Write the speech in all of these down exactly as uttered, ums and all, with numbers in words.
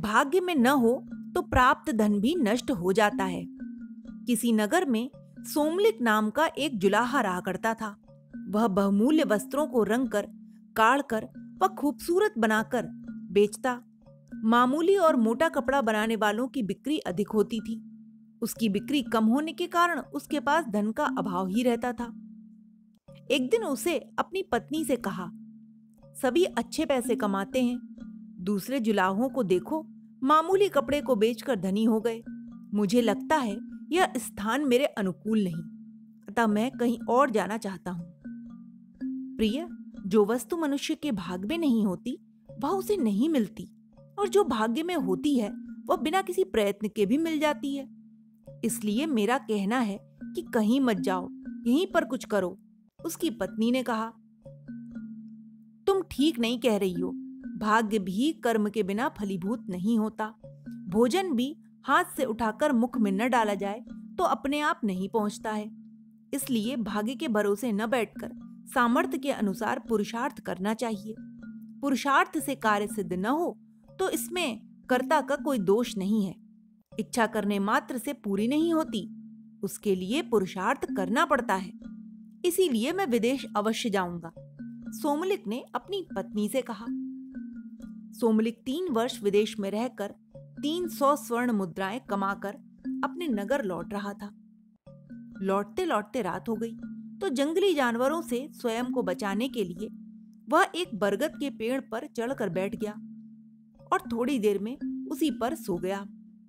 भाग्य में न हो तो प्राप्त धन भी नष्ट हो जाता है। किसी नगर में सोमलिक नाम का एक जुलाहा रहा करता था। वह बहुमूल्य वस्त्रों को रंग कर, काढ़ कर व खूबसूरत बनाकर बेचता। मामूली और मोटा कपड़ा बनाने वालों की बिक्री अधिक होती थी। उसकी बिक्री कम होने के कारण उसके पास धन का अभाव ही रहता था। एक दिन उसे अपनी पत्नी से कहा, सभी अच्छे पैसे कमाते हैं, दूसरे जुलाहों को देखो, मामूली कपड़े को बेचकर धनी हो गए। मुझे लगता है यह स्थान मेरे अनुकूल नहीं, अतः मैं कहीं और जाना चाहता हूं। प्रिय, जो वस्तु मनुष्य के भाग्य में नहीं होती वह उसे नहीं मिलती, और जो भाग्य में होती है वह बिना किसी प्रयत्न के भी मिल जाती है। इसलिए मेरा कहना है कि कहीं मत जाओ, यहीं पर कुछ करो। उसकी पत्नी ने कहा, तुम ठीक नहीं कह रही हो। भाग्य भी कर्म के बिना फलीभूत नहीं होता। भोजन भी हाथ से उठाकर मुख में न डाला जाए तो अपने आप नहीं पहुंचता है। इसलिए भाग्य के भरोसे न बैठकर सामर्थ्य के अनुसार पुरुषार्थ करना चाहिए। पुरुषार्थ से कार्य सिद्ध न हो तो इसमें कर्ता का कोई दोष नहीं है। इच्छा करने मात्र से पूरी नहीं होती, उसके लिए पुरुषार्थ करना पड़ता है। इसीलिए मैं विदेश अवश्य जाऊंगा, सोमलिक ने अपनी पत्नी से कहा। सोमलिक तीन वर्ष विदेश में रहकर तीन सौ स्वर्ण मुद्राएं कमाकर अपने नगर लौट रहा था। लौटते लौटते रात हो गई तो जंगली जानवरों से स्वयं को बचाने के लिए वह एक बरगद के पेड़ पर चढ़कर बैठ गया और थोड़ी देर में उसी पर सो गया।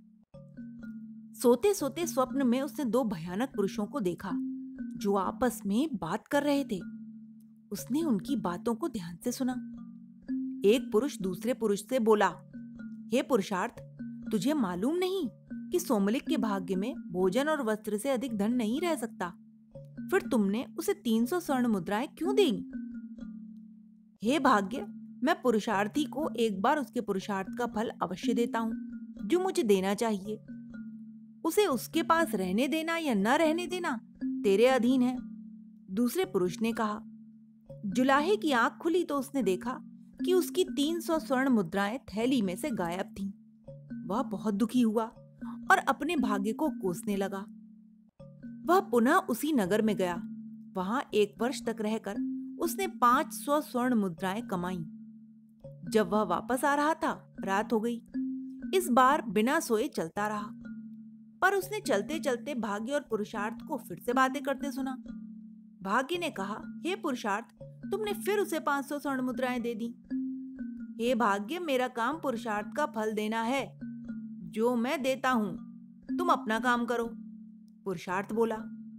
सोते सोते स्वप्न में उसने दो भयानक पुरुषों को देखा जो आपस में बात कर रहे थे। उसने उनकी बातों को ध्यान से सुना। एक पुरुष दूसरे पुरुष से बोला, हे पुरुषार्थ, तुझे मालूम नहीं कि सोमलिक के भाग्य में भोजन और वस्त्र से अधिक धन नहीं रह सकता? फिर तुमने उसे तीन सौ स्वर्ण मुद्राएं क्यों दी? हे भाग्य, मैं पुरुषार्थी को एक बार उसके पुरुषार्थ का फल अवश्य देता हूं जो मुझे देना चाहिए। उसे उसके पास रहने देना या न रहने देना तेरे अधीन है। दूसरे पुरुष ने कहा। जुलाहे की आंख खुली तो उसने देखा कि उसकी तीन सौ स्वर्ण मुद्राएं थैली में से गायब थीं। वह बहुत दुखी हुआ और अपने भाग्य को कोसने लगा। वह पुनः उसी नगर में गया। वहां एक वर्ष तक रहकर उसने पांच सौ स्वर्ण मुद्राएं कमाई। जब वह वापस आ रहा था, रात हो गई। इस बार बिना सोए चलता रहा, पर उसने चलते चलते भाग्य और पुरुषार्थ को फिर से बातें करते सुना। भाग्य ने कहा, हे पुरुषार्थ, तुमने फिर उसे पांच सौ स्वर्ण मुद्राएं दे दी। हे भाग्य, मेरा काम पुरुषार्थ का फल देना है, जो मैं देता हूं, तुम अपना काम करो। पुरुषार्थ बोला।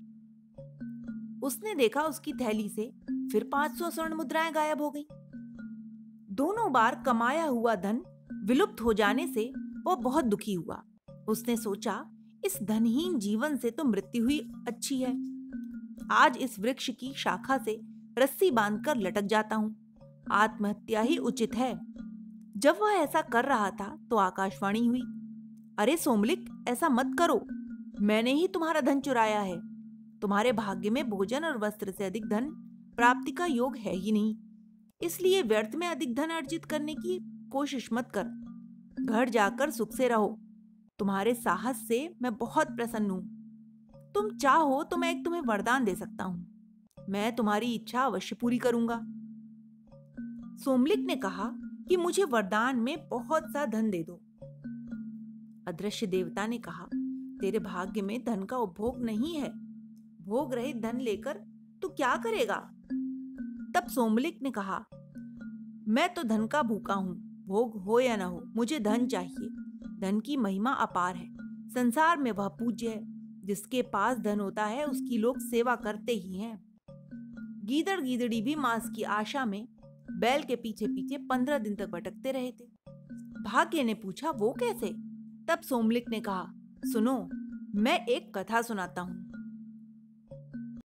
उसने देखा उसकी थैली से फिर पांच सौ स्वर्ण मुद्राएं गायब हो गई। दोनों बार कमाया हुआ धन विलुप्त हो जाने से वह बहुत दुखी हुआ। उसने सोचा, इस धनहीन जीवन से तो मृत्यु ही अच्छी है। आज इस वृक्ष की शाखा से रस्सी बांधकर लटक जाता हूं, आत्महत्या ही उचित है। जब वह ऐसा कर रहा था तो आकाशवाणी हुई, अरे सोमलिक, ऐसा मत करो, मैंने ही तुम्हारा धन चुराया है। तुम्हारे भाग्य में भोजन और वस्त्र से अधिक धन प्राप्ति का योग है ही नहीं, इसलिए व्यर्थ में अधिक धन अर्जित करने की कोशिश मत कर। घर जाकर सुख से रहो। तुम्हारे साहस से मैं बहुत प्रसन्न हूं। तुम चाहो तो मैं एक तुम्हें वरदान दे सकता हूं, मैं तुम्हारी इच्छा अवश्य पूरी करूंगा। सोमलिक ने कहा कि मुझे वरदान में बहुत सा धन दे दो। अदृश्य देवता ने कहा, तेरे भाग्य में धन का उपभोग नहीं है, भोग रहित धन लेकर तू क्या करेगा? तब सोमलिक ने कहा, मैं तो धन का भूखा हूं, भोग हो या ना हो, मुझे धन चाहिए। धन की महिमा अपार है, संसार में वह पूज्य है। जिसके पास धन होता है उसकी लोग सेवा करते ही हैं। गीदड़ गीदड़ी भी मांस की आशा में बैल के पीछे पीछे पंद्रह दिन तक भटकते रहे थे। भाग्य ने पूछा, वो कैसे? तब सोमलिक ने कहा, सुनो, मैं एक कथा सुनाता हूँ।